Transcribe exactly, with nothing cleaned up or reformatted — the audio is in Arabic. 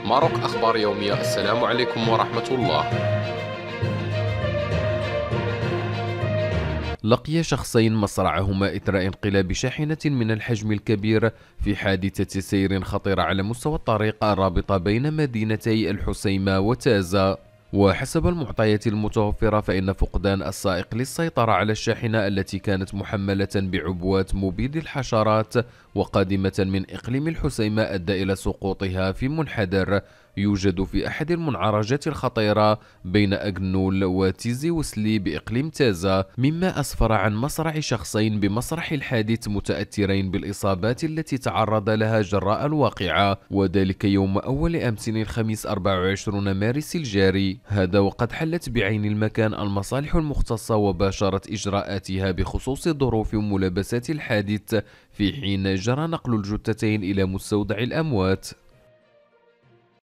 ماروك أخبار يومية. السلام عليكم ورحمة الله. لقي شخصين مصرعهما إثر انقلاب شاحنة من الحجم الكبير في حادثة سير خطيرة على مستوى الطريق الرابطة بين مدينتي الحسيمة وتازة. وحسب المعطيات المتوفرة فإن فقدان السائق للسيطرة على الشاحنة التي كانت محملة بعبوات مبيد الحشرات وقادمة من إقليم الحسيمة أدى إلى سقوطها في منحدر يوجد في أحد المنعرجات الخطيرة بين أجنول وتيزي وسلي بإقليم تازة، مما أسفر عن مصرع شخصين بمسرح الحادث متأثرين بالإصابات التي تعرض لها جراء الواقعة، وذلك يوم أول أمس الخميس أربعة وعشرين مارس الجاري. هذا وقد حلت بعين المكان المصالح المختصة وباشرت إجراءاتها بخصوص ظروف وملابسات الحادث، في حين جرى نقل الجثتين إلى مستودع الأموات.